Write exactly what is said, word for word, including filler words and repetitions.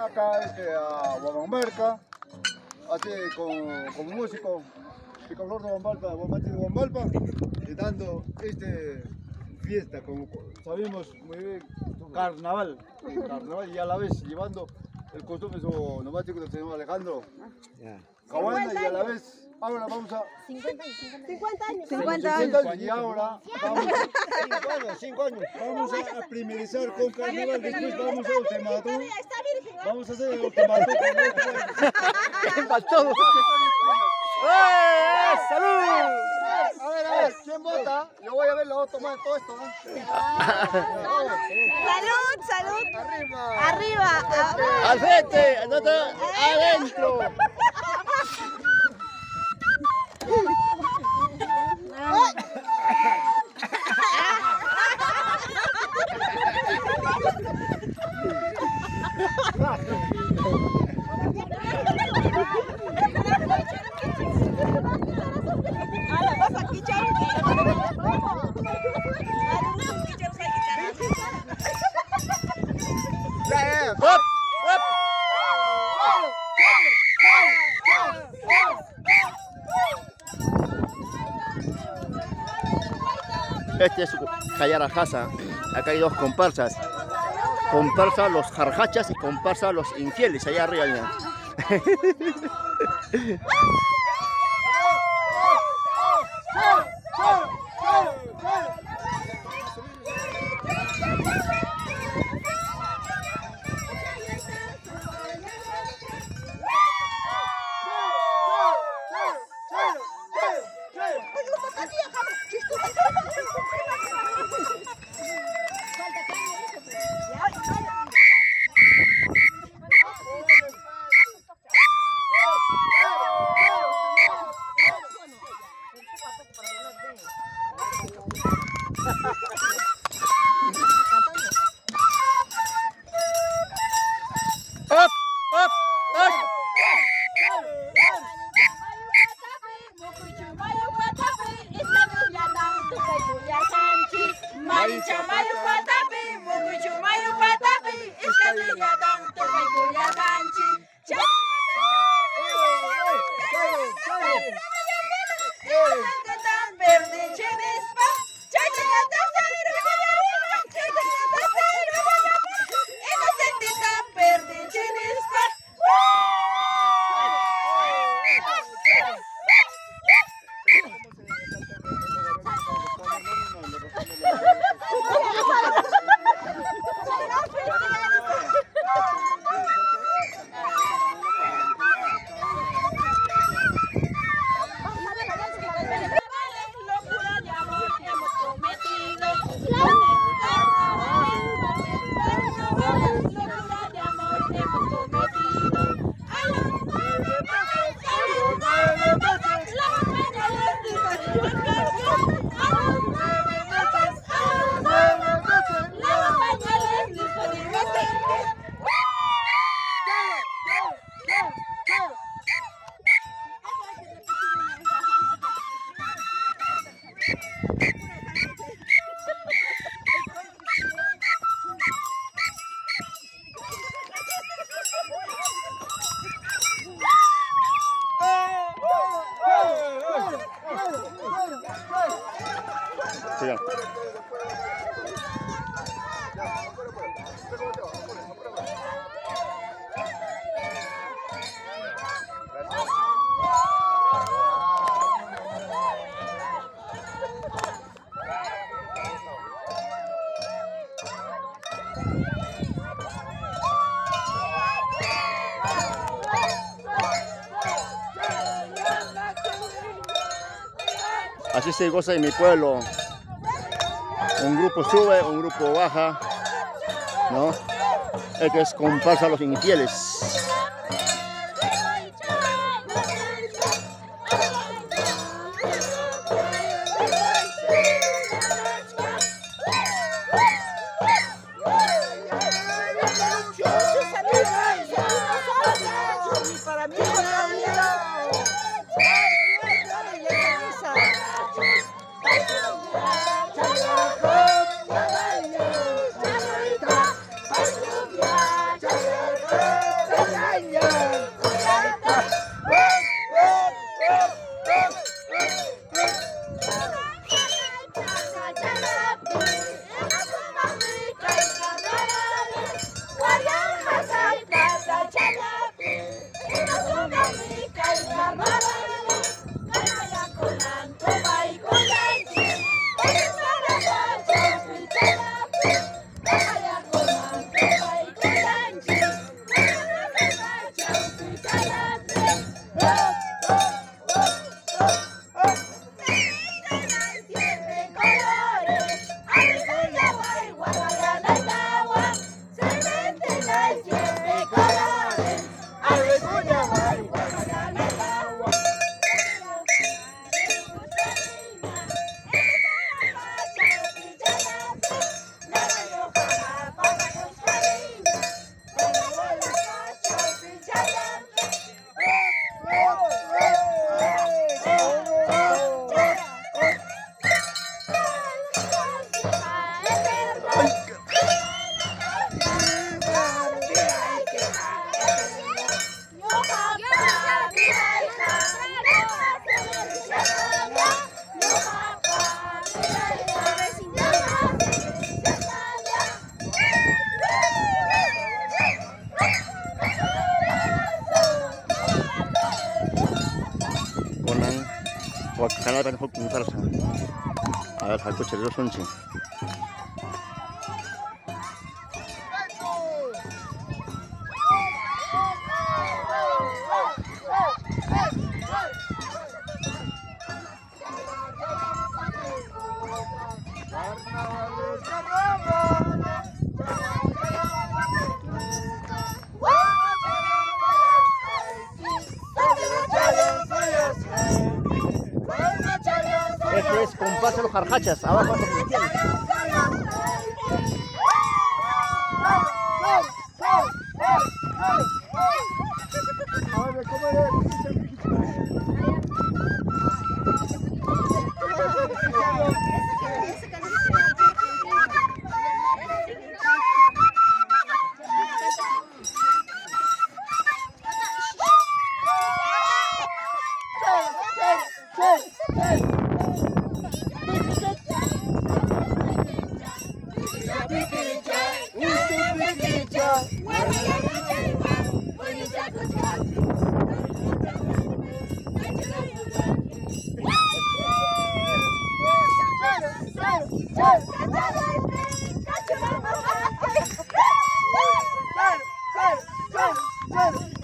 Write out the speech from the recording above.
acá este, a Huamambarca, así con, como músico, Picaflor de Huambalpa, Huamantí de Huambalpa, y dando este fiesta, como sabemos muy bien, carnaval, carnaval y a la vez llevando el costumbre nomático del señor Alejandro Cahuana y a la vez, ahora vamos a... cincuenta años. cincuenta años. Y ahora vamos, cinco años, cinco años. Vamos a primerizar con carnaval, después vamos a ultimátum. Vamos a hacer el ultimátum. ¡Empató! ¡Eh! ¡Salud! A ver, a ver, ¿quién vota? Yo voy a ver, lo voy a tomar todo esto, ¿no? Salud, salud. Arriba. Arriba. ¡Al frente! ¡Adentro! ¡Hop! ¡Hop! Este es Cayarajasa. Acá hay dos comparsas. Comparsa los jarjachas y comparsa los infieles. Allá arriba, mira. ¡Up! ¡Up! ¡Up! Sigan. Así se goza en mi pueblo. Un grupo sube, un grupo baja, ¿no? El que es comparsa a los infieles. Yeah. canal para mejor comenzarse. A ver, al coche de los once. Este es compás de los jarjachas, abajo de los cristianos. Go!